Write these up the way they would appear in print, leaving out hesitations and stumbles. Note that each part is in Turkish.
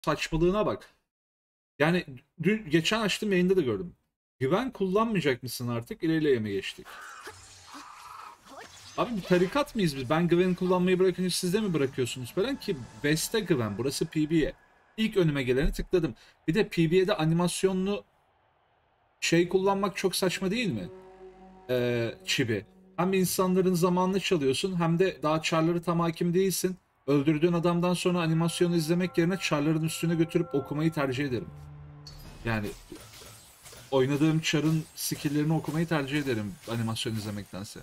saçmalığına bak. Yani geçen açtım yayında da gördüm. Güven kullanmayacak mısın artık? İleriye mi geçtik? Abi bir tarikat mıyız biz? Ben Gwen kullanmayı bırakınca siz de mi bırakıyorsunuz falan ki Beste Gwen. Burası PB'ye. İlk önüme geleni tıkladım. Bir de PB'de animasyonlu şey kullanmak çok saçma değil mi? Çibi. Hem insanların zamanını çalıyorsun hem de daha çarları tam hakim değilsin. Öldürdüğün adamdan sonra animasyonu izlemek yerine çarların üstüne götürüp okumayı tercih ederim. Yani oynadığım çarın skill'lerini okumayı tercih ederim animasyon izlemektense.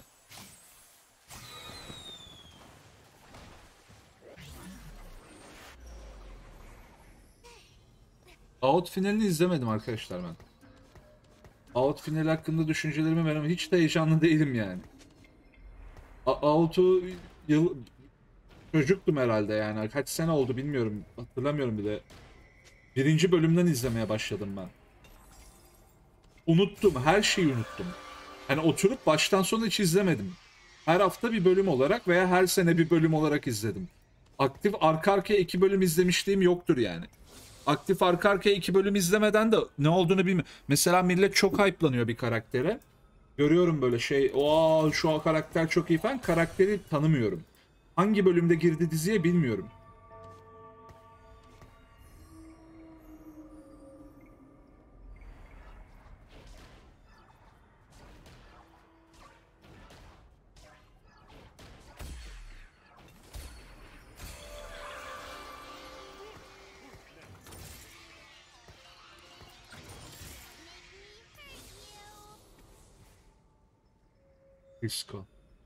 Out finalini izlemedim arkadaşlar ben. Out finali hakkında düşüncelerimi veremem. Hiç de heyecanlı değilim yani. Out'u çocuktum herhalde yani. Kaç sene oldu bilmiyorum. Hatırlamıyorum bile. Birinci bölümden izlemeye başladım ben. Unuttum. Her şeyi unuttum. Hani oturup baştan sona hiç izlemedim. Her hafta bir bölüm olarak veya her sene bir bölüm olarak izledim. Aktif arka arkaya 2 bölüm izlemişliğim yoktur yani. Aktif arka arkaya 2 bölüm izlemeden de ne olduğunu bilmiyorum. Mesela millet çok hype'lanıyor bir karaktere. Görüyorum böyle şey, o şu karakter çok iyi falan. Karakteri tanımıyorum. Hangi bölümde girdi diziye bilmiyorum. Disco.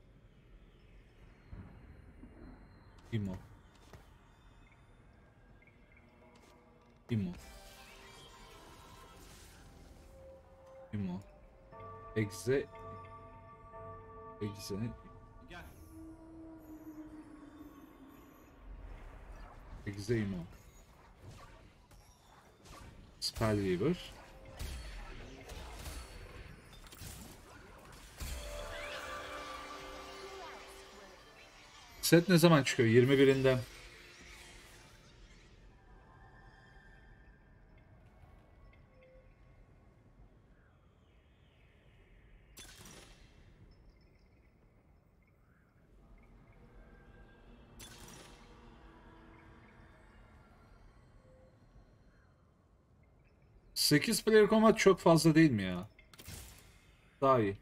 Imo. Imo. Imo. Exe. Exe. Exe Imo. Spellweaver. Set ne zaman çıkıyor? 21'inde. Sekiz player combat çok fazla değil mi ya? Daha iyi.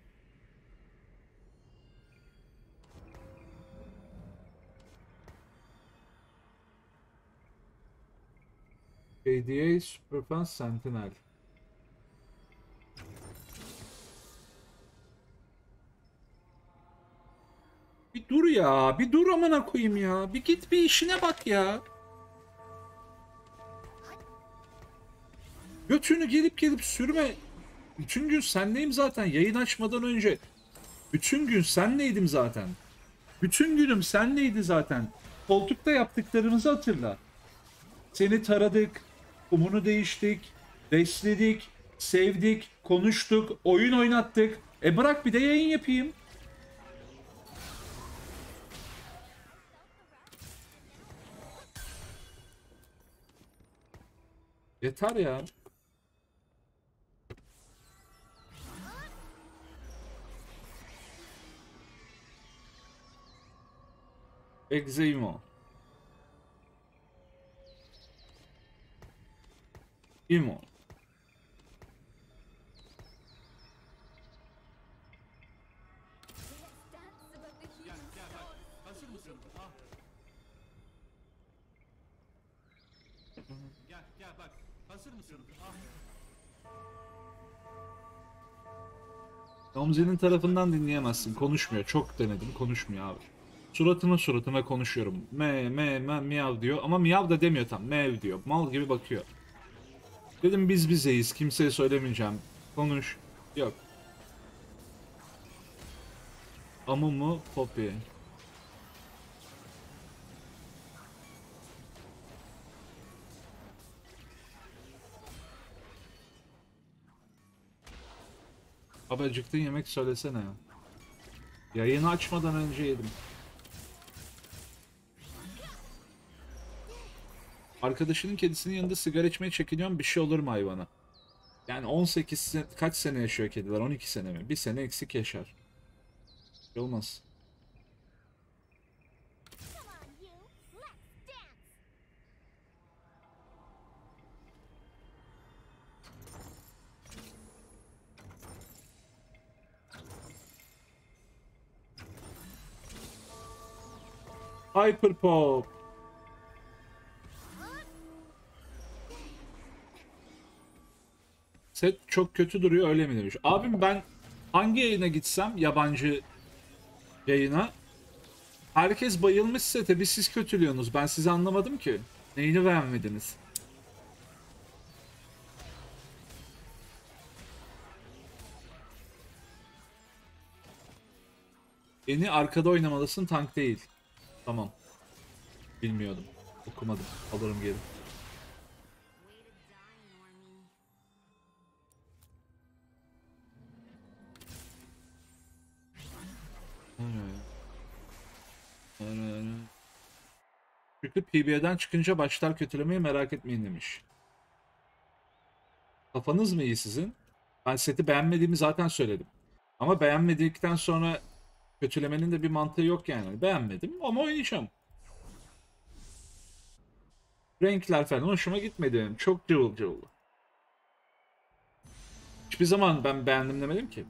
ADA Superfan Sentinel. Bir dur ya. Bir dur amına koyayım ya. Bir git bir işine bak ya. Götünü gelip gelip sürme. Bütün gün senleyim zaten. Yayın açmadan önce. Bütün gün senleydim zaten. Bütün günüm senleydi zaten. Koltukta yaptıklarımızı hatırla. Seni taradık. Kumunu değiştik. Besledik. Sevdik. Konuştuk. Oyun oynattık. Bırak bir de yayın yapayım. Yeter ya. Exeimo. Imo. Gel bak. Hazır mısın? Ah. Omzi'nin tarafından dinleyemezsin. Konuşmuyor. Çok denedim. Konuşmuyor abi. Suratına konuşuyorum. Me miyav diyor. Ama miyav da demiyor tam. Mev diyor. Mal gibi bakıyor. Dedim biz bizeyiz. Kimseye söylemeyeceğim. Konuş. Yok. Amumu Poppy. Abi acıktın yemek söylesene. Yayını açmadan önce yedim. Arkadaşının kedisinin yanında sigara içmeye çekiniyorum. Bir şey olur mu hayvana? Yani 18 kaç sene yaşıyor kediler? 12 sene mi? Bir sene eksik yaşar. Bir şey olmaz. Come on, you. Let's dance. Hyper Pop. Set çok kötü duruyor öyle mi demiş. Abim ben hangi yayına gitsem yabancı yayına herkes bayılmış sete bir siz kötülüyorsunuz. Ben sizi anlamadım ki. Neyini beğenmediniz? Yeni arkada oynamalısın tank değil. Tamam. Bilmiyordum. Okumadım. Alırım geri. Çünkü PB'den çıkınca başlar kötülemeyi merak etmeyin demiş. Kafanız mı iyi sizin? Ben seti beğenmediğimi zaten söyledim. Ama beğenmedikten sonra kötülemenin de bir mantığı yok yani. Beğenmedim ama oynayacağım. Renkler falan hoşuma gitmedi benim. Çok cıvıl cıvıl. Hiçbir zaman ben beğendim demedim ki.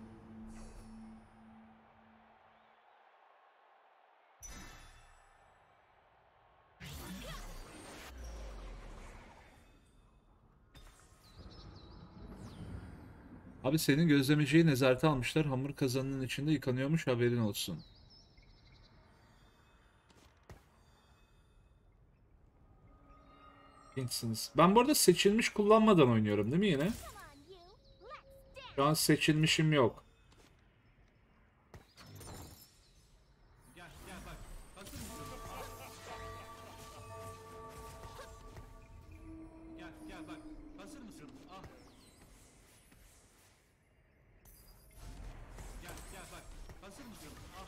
Abi senin gözlemeciyi nezarete almışlar. Hamur kazanının içinde yıkanıyormuş haberin olsun. Gençsiniz. Ben bu arada seçilmiş kullanmadan oynuyorum değil mi yine? Come on, you. Let's dance. Şu an seçilmişim yok. Gel gel bak. Hazır mısın? Gel gel bak. Hazır mısın? Al. Gel gel bak. Hazır mısın? Al.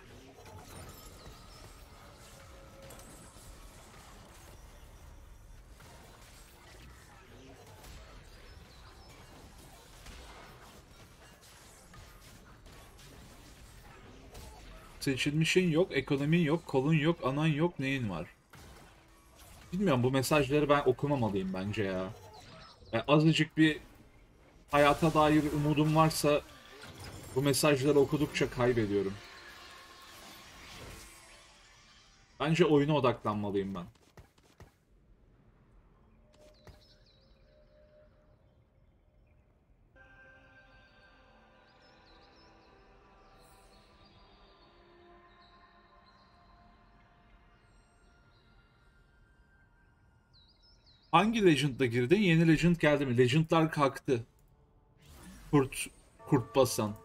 Seçilmişin yok, ekonomin yok, kolun yok, anan yok, neyin var? Bilmiyorum bu mesajları ben okumamalıyım bence ya. Azıcık bir hayata dair umudum varsa bu mesajları okudukça kaybediyorum. Bence oyuna odaklanmalıyım ben. Hangi Legend'da girdin? Yeni Legend geldi mi? Legend'lar kalktı. Kurt, kurt basan.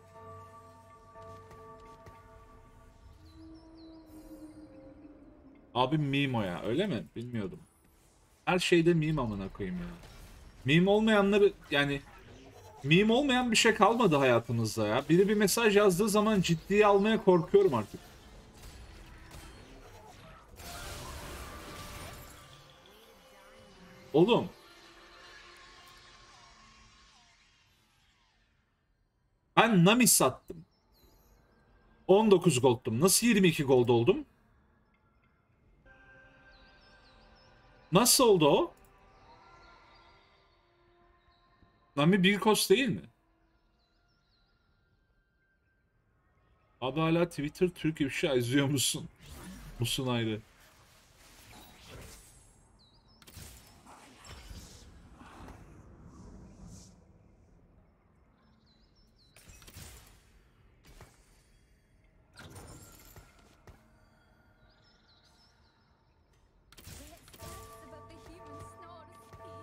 Abi meme o ya, öyle mi? Bilmiyordum. Her şeyde meme amına koyayım ya. Meme olmayanları yani meme olmayan bir şey kalmadı hayatımızda ya. Biri bir mesaj yazdığı zaman ciddiye almaya korkuyorum artık. Oğlum. Ben Nami sattım. 19 gold'tum. Nasıl 22 gold oldum? Nasıl oldu o? Nami bir kos değil mi? Abi hala Twitter Türk ifşa izliyor musun? Musun ayrı? About the human snores.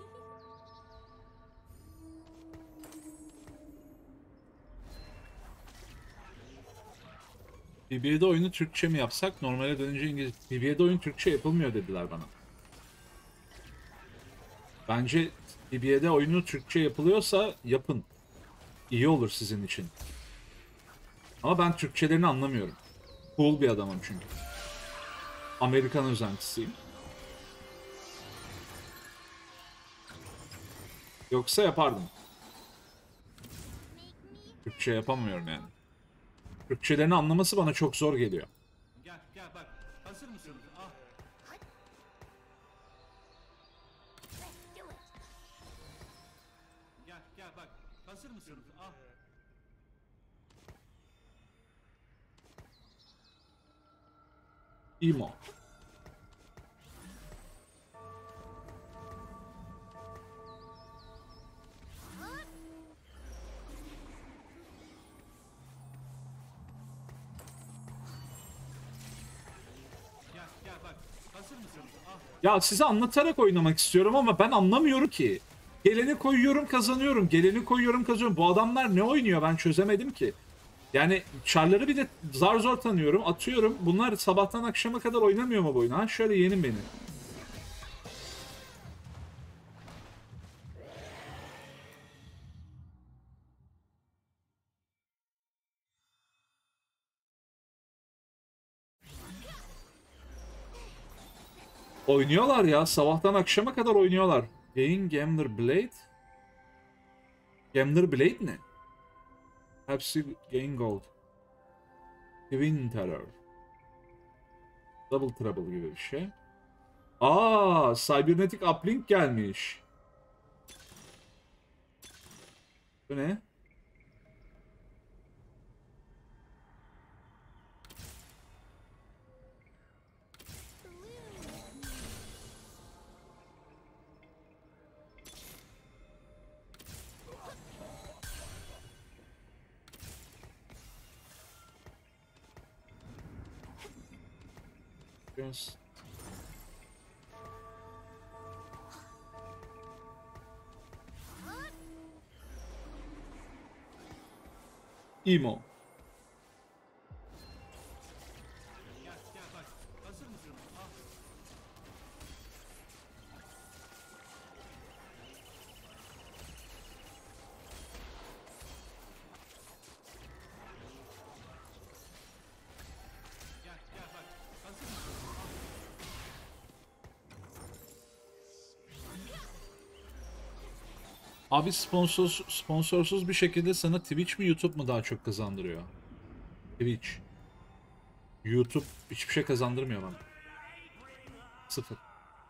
BBA'de oyunu Türkçe mi yapsak? Normale dönünce İngilizce. BBA'de oyun Türkçe yapılmıyor dediler bana. Bence BBA'de oyunu Türkçe yapılıyorsa yapın. İyi olur sizin için. Ama ben Türkçelerini anlamıyorum. Cool bir adamım çünkü. Amerikan özentisiyim. Yoksa yapardım. Make me Türkçe yapamıyorum yani. Türkçelerini anlaması bana çok zor geliyor. Gel gel bak. Hazır mısınız? Ah. let's do it. Gel gel bak. Hazır mısınız? Ah. Emo. Gel gel bak. Hazır mısınız? Ah. Ya size anlatarak oynamak istiyorum ama ben anlamıyorum ki. Geleni koyuyorum kazanıyorum. Geleni koyuyorum kazanıyorum. Bu adamlar ne oynuyor ben çözemedim ki. Yani çarları bir de zar zor tanıyorum. Atıyorum. Bunlar sabahtan akşama kadar oynamıyor mu bu oyunu? Ha şöyle yenin beni. Oynuyorlar ya. Sabahtan akşama kadar oynuyorlar. Gain Gambler Blade. Gambler Blade ne? Hepsi Gain Gold. Twin Terror. Double Trouble gibi bir şey. Aa, Cybernetic Uplink gelmiş. Bu ne? Just... Emo. Gel gel bak. Hazır mısınız? Ah. Gel gel bak. Hazır mısınız? Abi sponsorsuz bir şekilde sana Twitch mi YouTube mu daha çok kazandırıyor? Twitch. YouTube hiçbir şey kazandırmıyor bana. Sıfır.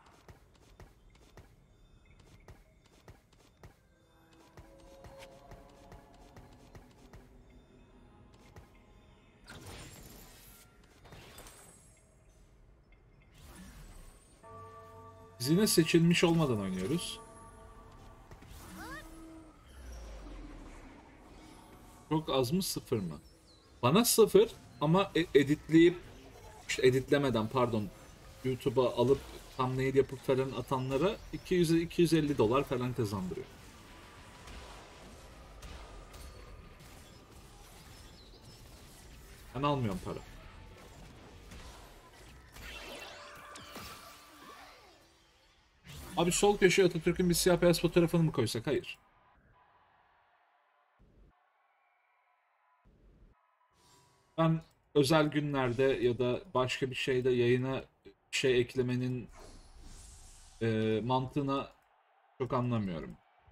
Biz yine seçilmiş olmadan oynuyoruz. Çok az mı sıfır mı? Bana sıfır ama editleyip işte editlemeden pardon YouTube'a alıp thumbnail yapıp falan atanlara 200-250 dolar falan kazandırıyor. Ben almıyorum para. Abi sol köşeye Atatürk'ün bir siyah beyaz fotoğrafını mı koysak? Hayır. Ben özel günlerde ya da başka bir şeyde yayına şey eklemenin mantığına çok anlamıyorum.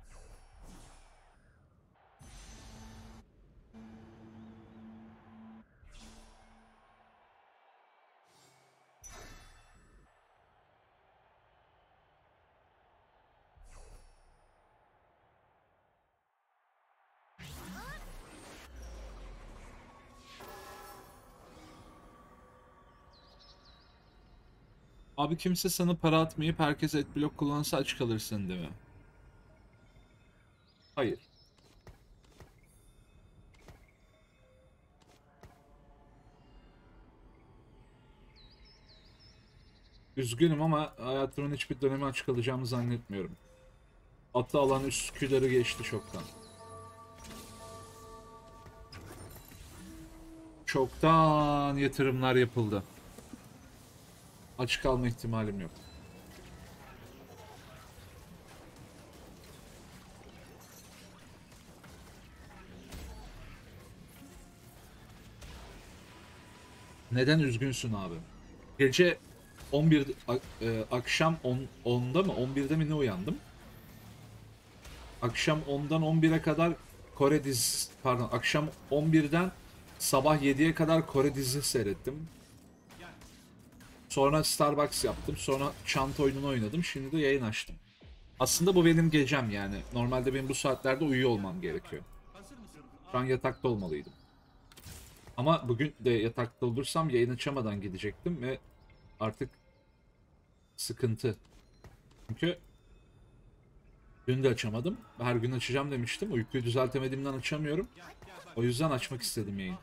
Abi kimse sana para atmayıp herkes adblock kullansa aç kalırsın değil mi? Hayır. Üzgünüm ama hayatımın hiçbir dönemi aç kalacağımı zannetmiyorum. Atı alan Üsküdar'ı geçti çoktan. Çoktan yatırımlar yapıldı. Aç kalma ihtimalim yok. Neden üzgünsün abi? Gece 11 akşam 10'da mı 11'de mi ne uyandım? Akşam 10'dan 11'e kadar Kore dizisi, pardon, akşam 11'den sabah 7'ye kadar Kore dizisi seyrettim. Sonra Starbucks yaptım. Sonra çanta oyununu oynadım. Şimdi de yayın açtım. Aslında bu benim gecem yani. Normalde benim bu saatlerde uyuyor olmam gerekiyor. Hazır mısın? Şu an yatakta olmalıydım. Ama bugün de yatakta olursam yayın açamadan gidecektim ve artık sıkıntı. Çünkü dün de açamadım. Her gün açacağım demiştim. Uykuyu düzeltemediğimden açamıyorum. O yüzden açmak istedim yayın.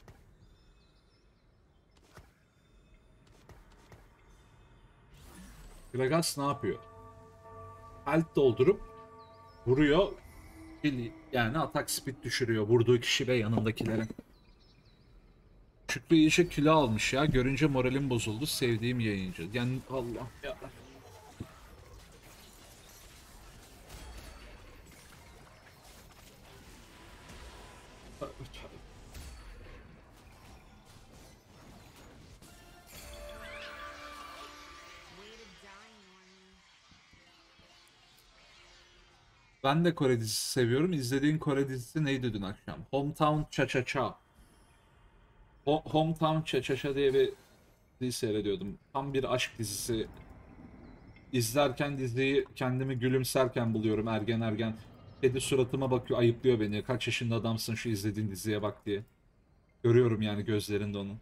Gragas ne yapıyor? Health doldurup vuruyor. Yani atak speed düşürüyor. Vurduğu kişi ve yanındakilerin. Şükrü iyice kilo almış ya. Görünce moralim bozuldu. Sevdiğim yayıncı. Yani Allah ya. Ben de Kore dizisi seviyorum. İzlediğin Kore dizisi neydi dün akşam? Hometown Cha-Cha-Cha. Hometown Cha-Cha-Cha diye bir dizi seyrediyordum. Tam bir aşk dizisi. İzlerken diziyi kendimi gülümserken buluyorum ergen ergen. Kedi suratıma bakıyor, ayıplıyor beni. Kaç yaşında adamsın, şu izlediğin diziye bak diye. Görüyorum yani gözlerinde onu.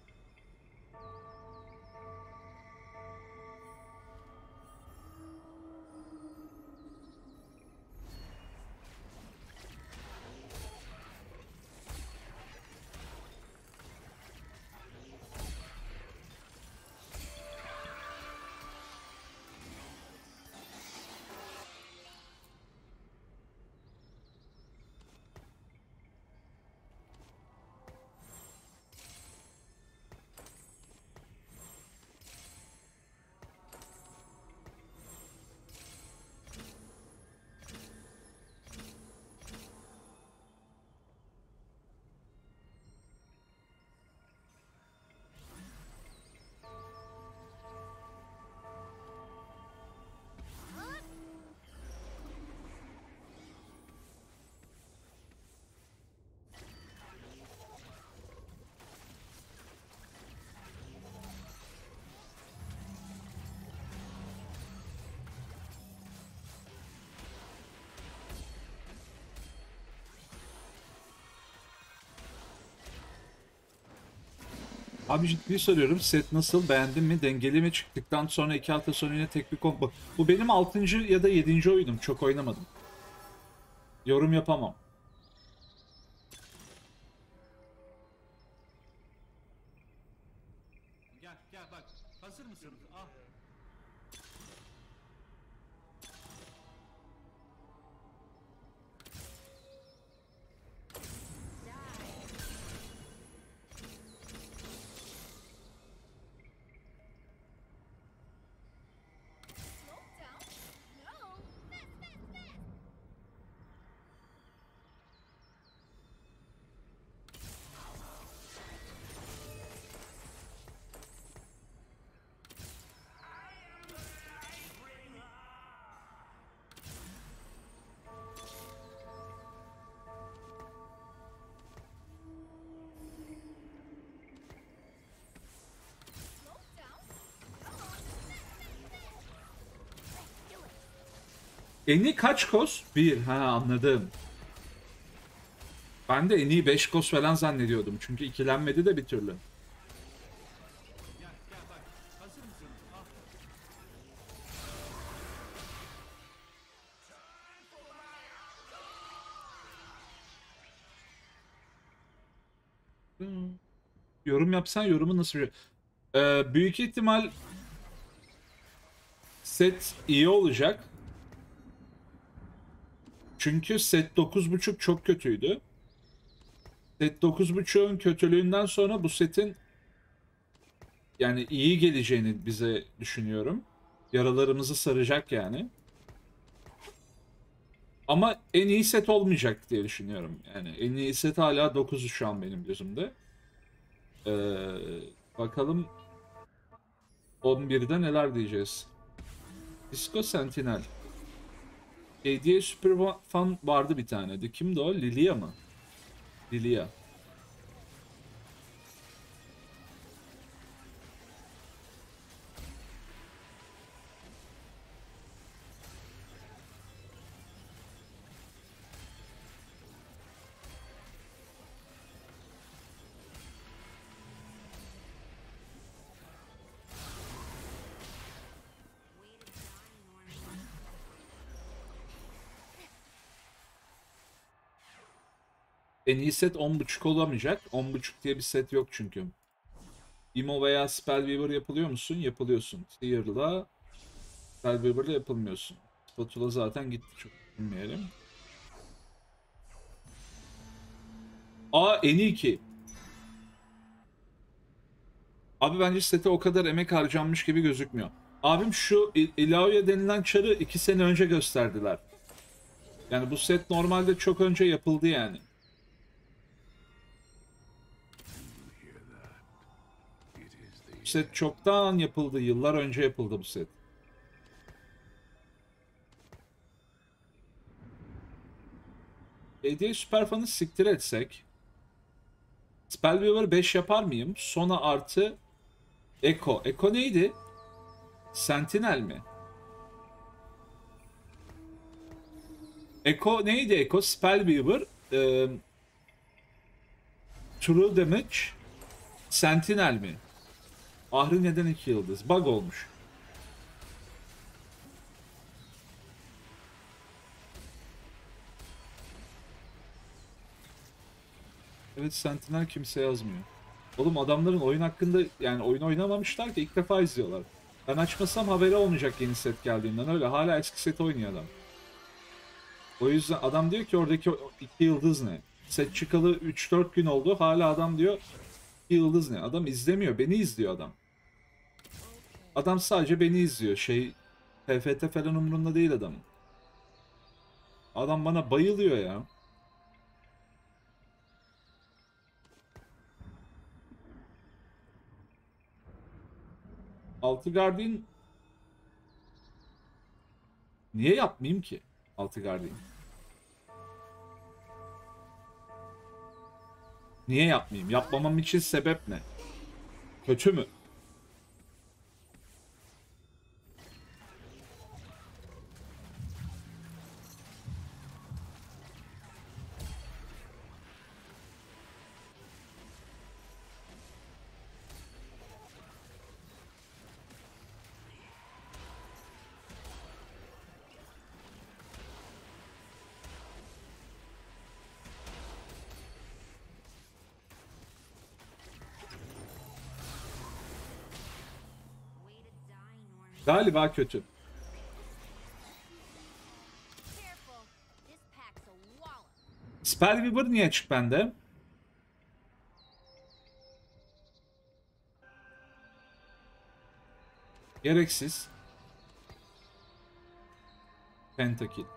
Abi ciddi soruyorum. Set nasıl? Beğendin mi? Dengeli mi? Çıktıktan sonra 2 hafta sonra yine tek bir combo. Bu benim 6. ya da 7. oyunum. Çok oynamadım. Yorum yapamam. Gel gel bak. Hazır mısın? Ah. Eni kaç kos? 1. Ha, anladım. Ben de Eni'yi 5 kos falan zannediyordum. Çünkü ikilenmedi de bir türlü. Gel gel bak. Hazır mısın? Ah. Yorum yapsan yorumu nasıl? Büyük ihtimal set iyi olacak. Çünkü set 9.5 çok kötüydü. Set 9.5'un kötülüğünden sonra bu setin yani iyi geleceğini bize düşünüyorum. Yaralarımızı saracak yani. Ama en iyi set olmayacak diye düşünüyorum. Yani en iyi set hala 9'u şu an benim gözümde. Ee, bakalım 11'de neler diyeceğiz. Disco Sentinel. Hediye Super Fan vardı bir tane. De kimdi o? Lilia mı? Lilia. En iyi set 10.5 olamayacak. 10.5 diye bir set yok çünkü. Imo veya Spellweaver yapılıyor musun? Yapılıyorsun. Tier'la Spellweaver'la yapılmıyorsun. Spatula zaten gitti, çok bilmeyelim. Aa, en iyi ki. Abi bence sete o kadar emek harcanmış gibi gözükmüyor. Abim şu Ilaoya denilen çarı 2 sene önce gösterdiler. Yani bu set normalde çok önce yapıldı yani. Bu set çoktan yapıldı. Yıllar önce yapıldı bu set. Hediye Superfan'ı siktir etsek. Spellweaver 5 yapar mıyım? Sona artı Echo. Echo neydi? Sentinel mi? Echo neydi Echo? Spellweaver, True Damage, Sentinel mi? Ahri neden 2 yıldız? Bug olmuş. Evet, Sentinel kimse yazmıyor. Oğlum adamların oyun hakkında, yani oyun oynamamışlar ki, ilk defa izliyorlar. Ben açmasam haberi olmayacak yeni set geldiğinden, öyle. Hala eski set oynuyor adam. O yüzden adam diyor ki oradaki 2 yıldız ne? Set çıkalı 3-4 gün oldu. Hala adam diyor 2 yıldız ne? Adam izlemiyor. Beni izliyor adam. Adam sadece beni izliyor. PFT falan umurunda değil adamın. Adam bana bayılıyor ya. Altı Guardian niye yapmayayım ki? Altı Guardian. Niye yapmayayım? Yapmamam için sebep ne? Kötü mü? Galiba kötü. Careful. This pack's a wallop. Spellweaver niye açık bende? Gereksiz. Pentakill.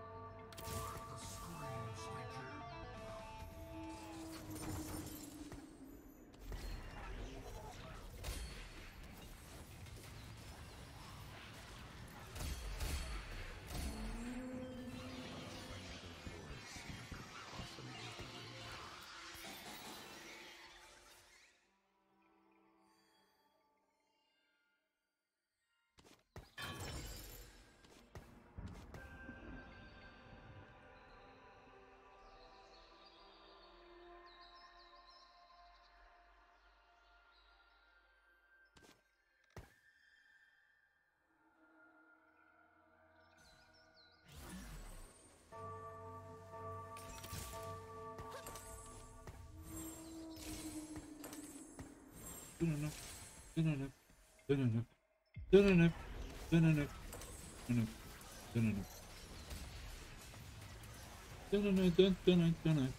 Dönünüp, dönünüp, dönünüp, dönünüp, dönünüp, dönüp, dönünüp. Dönünüp, dön, dönüp, dönüp.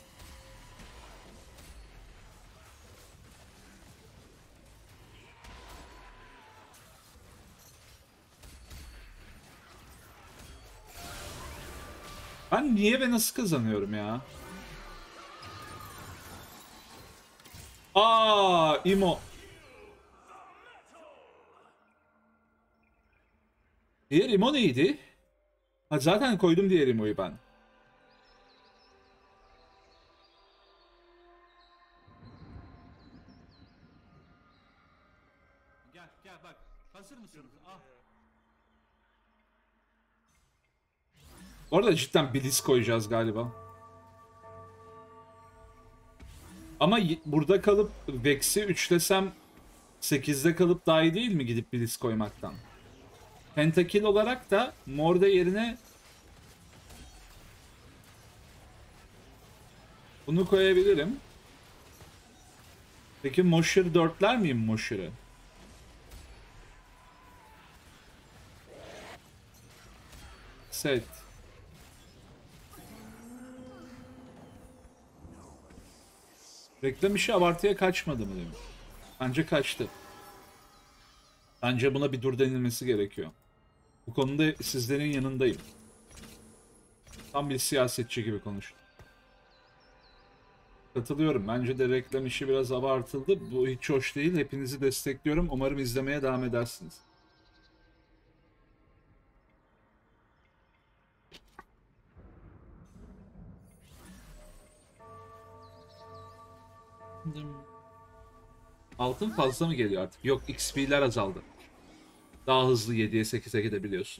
Ben niye ve nasıl kazanıyorum ya? Aa, Imo. Diğer Imo neydi? Ha, zaten koydum diğer emoyu ben. Gel gel bak. Hazır mısınız? Ah. Bu arada cidden Blitz koyacağız galiba. Ama burada kalıp Vex'i 3'lesem 8'de kalıp daha iyi değil mi gidip Blitz koymaktan? Pentakill olarak da Mor'da yerine bunu koyabilirim. Peki Mosher 4'ler miyim Mosher'ı? Set. Reklam işi abartıya kaçmadı mı demiş. Bence kaçtı. Bence buna bir dur denilmesi gerekiyor. Bu konuda sizlerin yanındayım. Tam bir siyasetçi gibi konuştum. Katılıyorum. Bence de reklam işi biraz abartıldı. Bu hiç hoş değil. Hepinizi destekliyorum. Umarım izlemeye devam edersiniz. Altın fazla mı geliyor artık? Yok, XP'ler azaldı. Daha hızlı 7'ye 8'e gidebiliyorsun.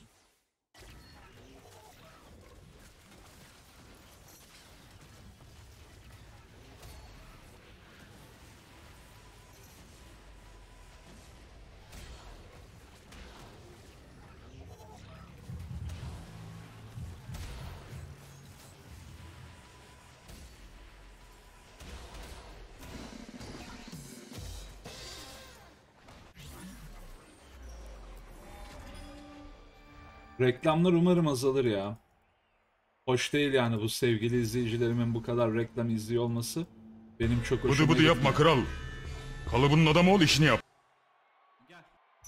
Reklamlar umarım azalır ya. Hoş değil yani bu sevgili izleyicilerimin bu kadar reklam izliyor olması. Benim çok Bıdı hoşuma bıdı yapma kral. Kalıbının adamı ol, işini yap. Gel.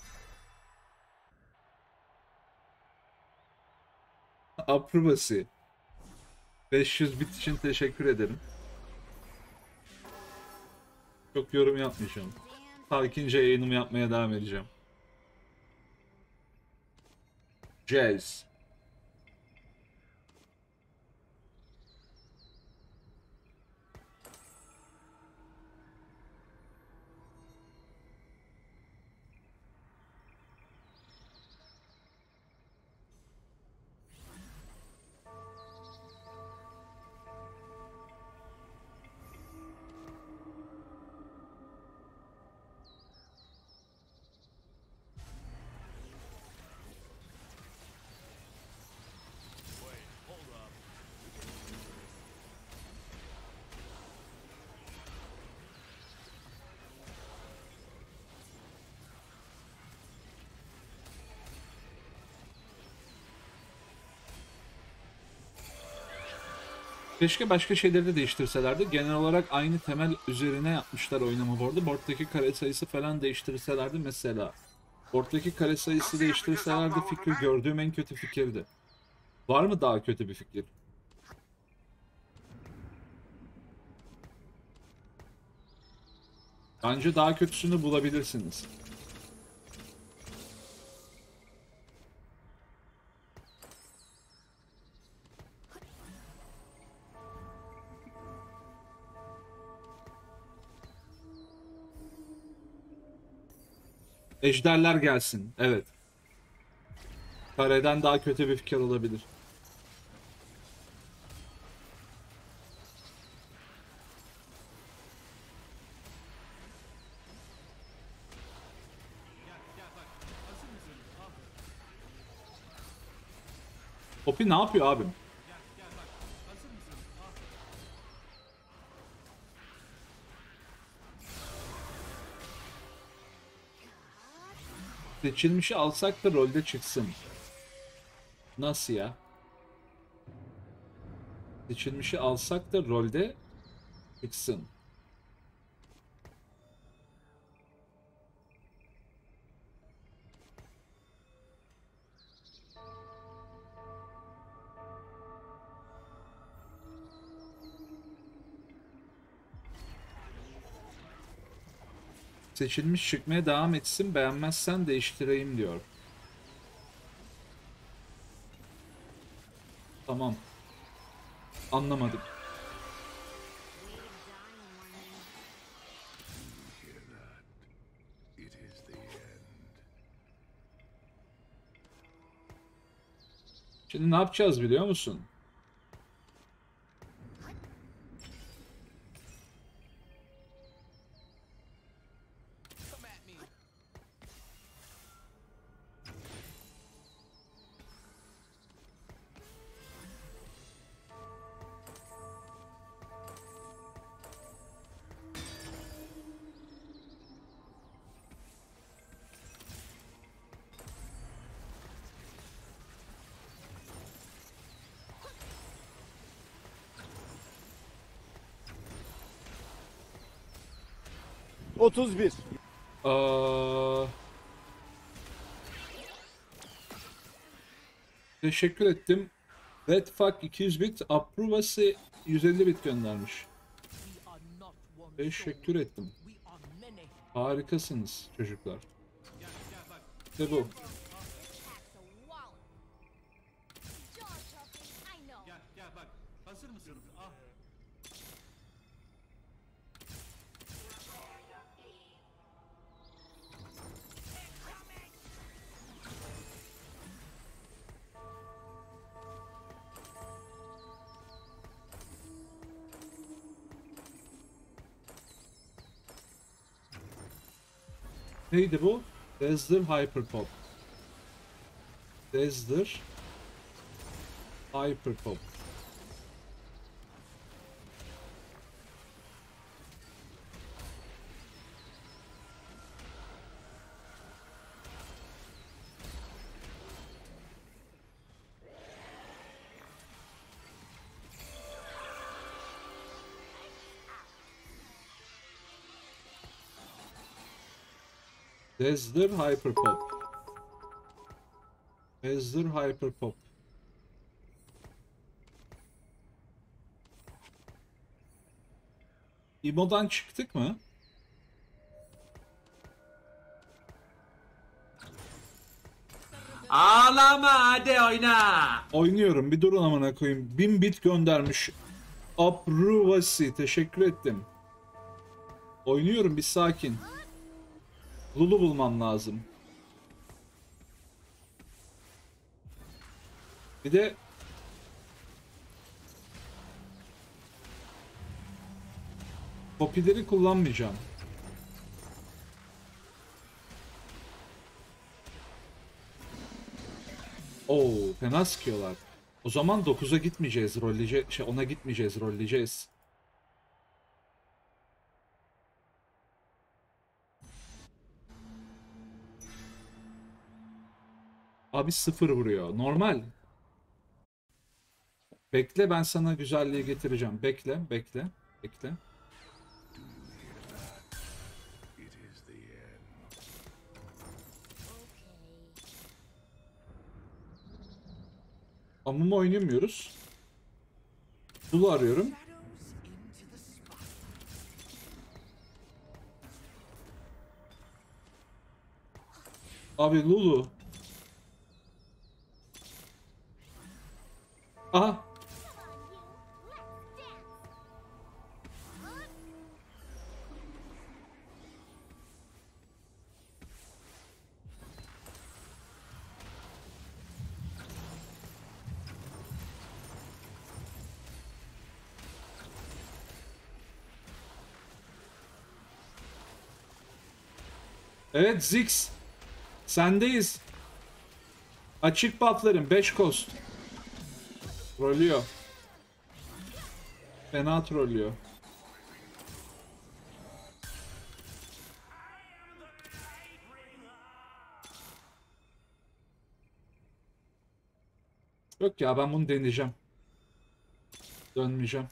Aprobasi. 500 bit için teşekkür ederim. Çok yorum yapmayacağım. Sakince yayınımı yapmaya devam edeceğim. Jazz. Keşke başka şeyleri de değiştirselerdi. Genel olarak aynı temel üzerine yapmışlar oynama board'u. Board'daki kare sayısı falan değiştirselerdi mesela. Board'daki kare sayısı değiştirselerdi fikri gördüğüm en kötü fikirdi. Var mı daha kötü bir fikir? Bence daha kötüsünü bulabilirsiniz. Ejderler gelsin. Evet. Kareden daha kötü bir fikir olabilir. Gel bak. Hazır mısınız? Ah. Poppy ne yapıyor abim? Gel bak. Hazır mısınız? Ah. Seçilmişi alsak da rolde çıksın. Nasıl ya? Seçilmişi alsak da rolde çıksın. Seçilmiş çıkmaya devam etsin, beğenmezsen değiştireyim diyor. Tamam. Anlamadım. Şimdi ne yapacağız biliyor musun? Aa, teşekkür ettim. Redfuck 200 bit, Apruvasi 150 bit göndermiş. Teşekkür ettim. Harikasınız çocuklar. Gel gel bak. İşte bu. This pack's a wallet. Jaw dropping, I know. Gel gel bak. Hazır mısınız? Ah. Neydi bu? Dazzler Hyperpop. Dazzler Hyperpop. Dazzler Hyperpop. Dazzler Hyperpop. İmo'dan çıktık mı? Ağlama hadi oyna. Oynuyorum. Bir durun amına koyayım. 1000 bit göndermiş. Apruvasi. Teşekkür ettim. Oynuyorum. Bir sakin. Lulu bulmam lazım. Bir de Popileri kullanmayacağım. Oo, fena sıkıyorlar. O zaman 9'a gitmeyeceğiz, rolleyeceğiz. 10'a gitmeyeceğiz, rolleyeceğiz. Abi 0 vuruyor. Normal. Bekle, ben sana güzelliği getireceğim. Bekle, bekle, bekle. Amumu oynamıyoruz. Lulu arıyorum. Abi Lulu. Aha. Evet Ziggs. Sendeyiz. Açık bufflarım 5 cost. Trollüyor. Fena trollüyor. Yok ya, ben bunu deneyeceğim. Dönmeyeceğim.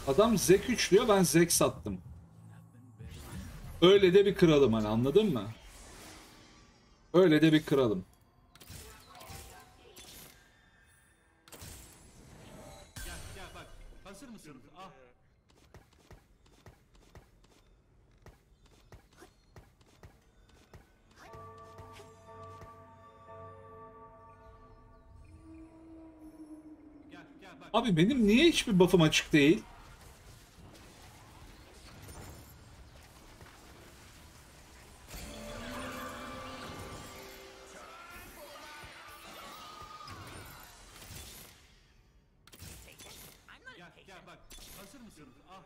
Adam Zek 3 diyor, ben Zek sattım. Öyle de bir kralım hani, anladın mı? Öyle de bir kralım. Gel bak. Hazır mısınız? Ah. Gel bak. Abi benim niye hiçbir buff'ım açık değil? Gel bak. Hazır mısınız? Ah.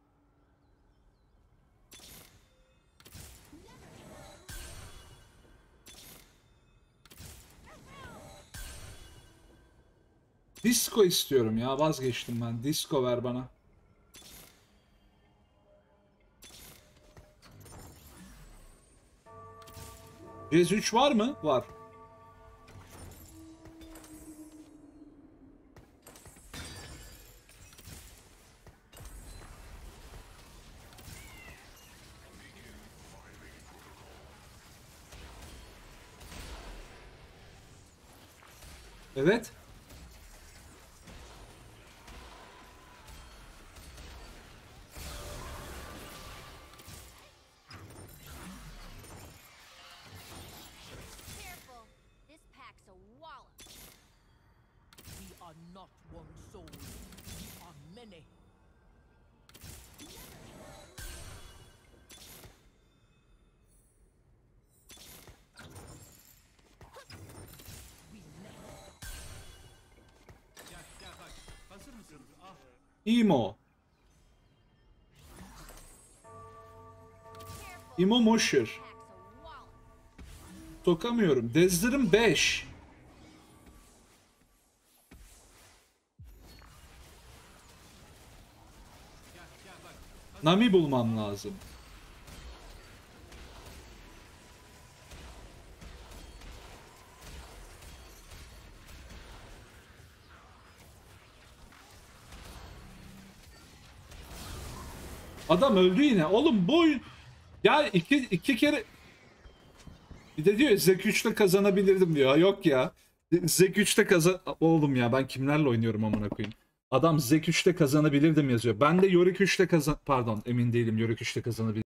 Disco istiyorum ya, vazgeçtim ben. Disco ver bana. Jez 3 var mı? Var. Evet. Careful. This pack's a wallop. We are not one soul. We are many. We never Gel bak. Hazır mısınız? Ah. Imo. Careful. Imo Mosher. Pack's a wallop. Sokamıyorum. Dezdir'im 5. Gel bak. Nami bulmam lazım. Adam öldü yine. Oğlum bu oyun... Ya iki kere... Bir de diyor Zek 3'te kazanabilirdim diyor. Yok ya. Zek 3'te kazan... Oğlum ya ben kimlerle oynuyorum amına koyayım. Adam Zek 3'te kazanabilirdim yazıyor. Ben de Yorick 3'te kazan... Pardon, emin değilim Yorick 3'te kazanabilirdim.